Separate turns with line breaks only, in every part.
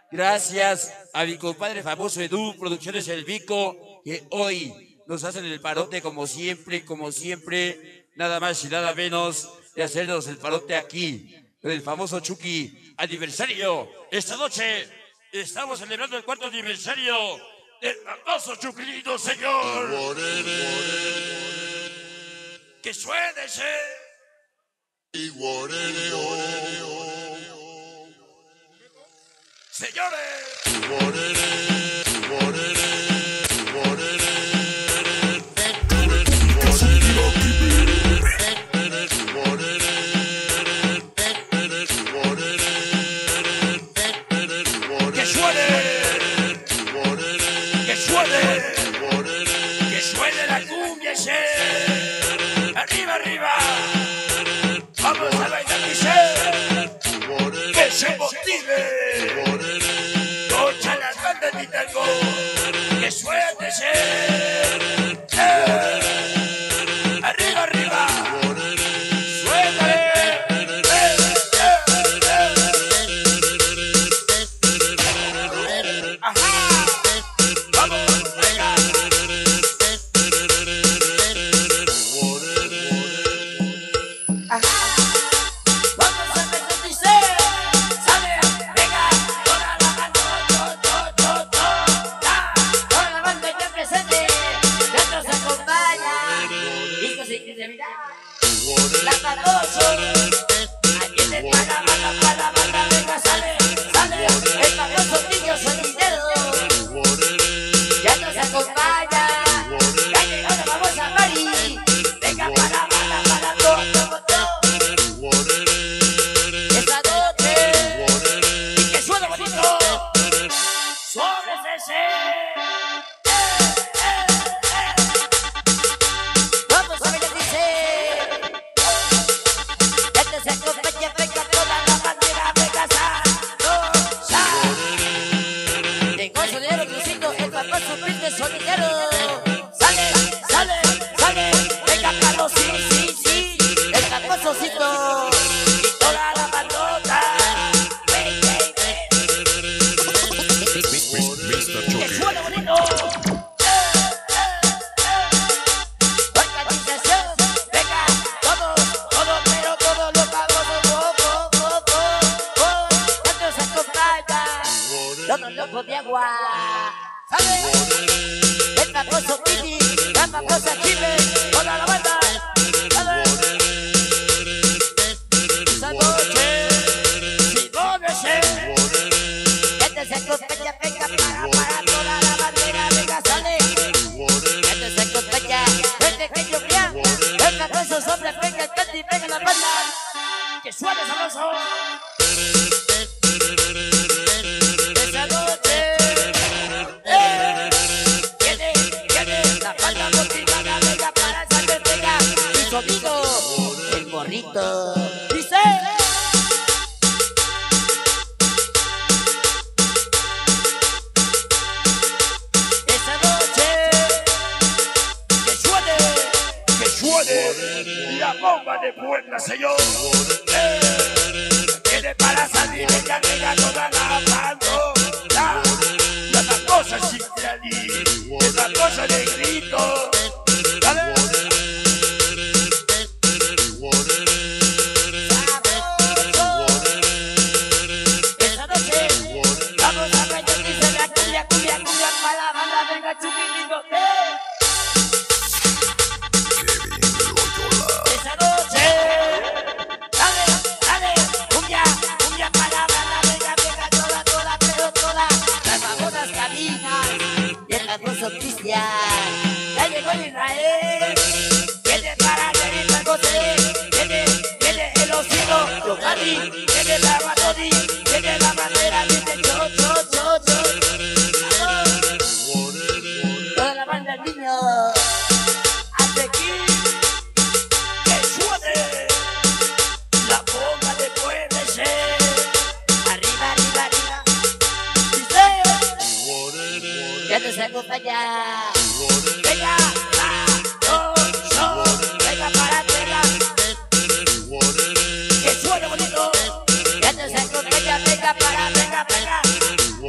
Gracias a mi compadre famoso Edu, Producciones El Vico, que hoy nos hacen el parote como siempre, nada más y nada menos de hacernos el parote aquí, con el famoso Chucky aniversario. Esta noche estamos celebrando el 4º aniversario del famoso Chuquilino, señor. Que suene ese. Señores. Que suene la cumbia, arriba, arriba, vamos a bailar, que se motive, concha las bandas de tango, que suene, arriba, arriba, suénale. La Cardoso, aquí te para, venga, sale, el famoso niño sonidero, ya nos acompaña, ya llegó la famosa Mari, venga, para, esta noche, y que suene bonito, sobre ese. Sonidero, sale, venga Carlos, sí, el capozocito y toda la bandota, que suene bonito, organización, venga, todo, pero todo lo pagamos, cuando se acompaña, los locos de agua, ¿sabe? El famoso Titi, la famosa Chile, toda la banda, esa noche, Simónese, este se acompaña, venga, para toda la bandera, venga, sale, este se acompaña, el pequeño Brian, el famoso sobre, venga, el Tati, venga la banda, que suene sabroso. Esa noche, amigo, el morrito dice: esa noche que suene la bomba de Puebla, señor. Tiene para salir, venga toda la banda, la cosa sin salir, esa cosa de grito. Esa noche, dale, cumbia para banda, venga, toda, las famosas cabinas y el famoso Cristian, ya llegó el Israel, viene para venir la José, viene el osito, Giovanni, viene la Matoni, viene la bandera, viene cho. Toda la banda del niño, hasta aquí, que suene la bomba de Puebla, arriba, dice, ya nos acompaña, venga, venga para tela, que suene bonito, ya nos acompaña, venga para, venga,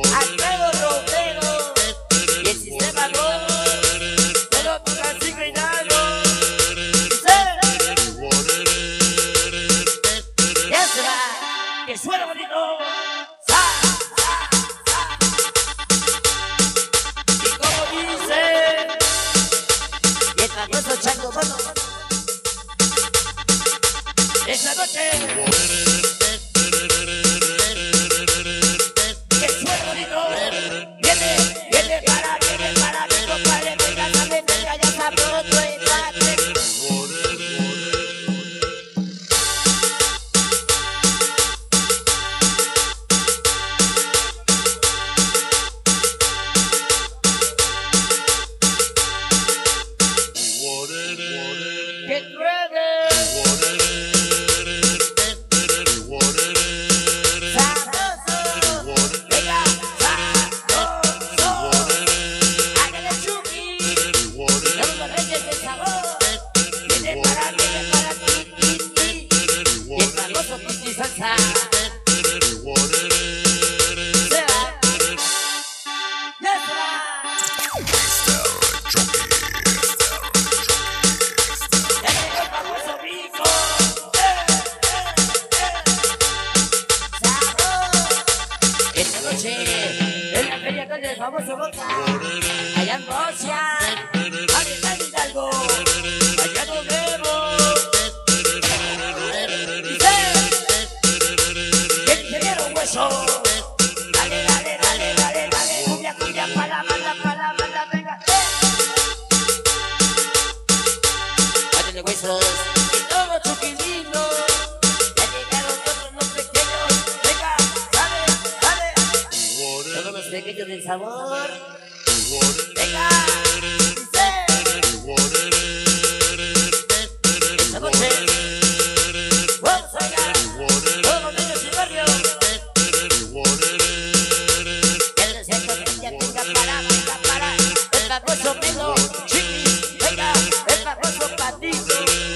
esta noche en la feria del famoso Roca, allá en Rusia, allá en Hidalgo, allá nos vemos. Dice, el ingeniero Hueso. Dale, dale, dale, dale, dale, cumbia, cumbia, para, venga. Bájale Huesos y todos chiquilinos. Ya llegaron todos los pequeños. Venga, dale, dale. Todos los pequeños del sabor. Venga, dice. Esta noche vamos a bailar todos los niños y barrio. El desierto que ya venga para el famoso Melo Chiquis. Venga, el famoso Patito.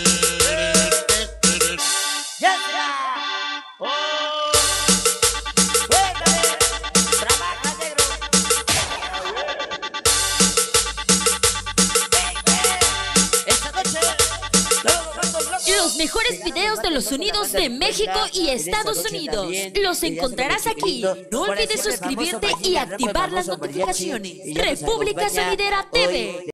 Ya será. Oh, suéltale, trabaja negro. Esta noche
Los mejores videos de los sonidos de México y Estados Unidos los encontrarás aquí. No olvides suscribirte y activar las notificaciones. República Sonidera TV.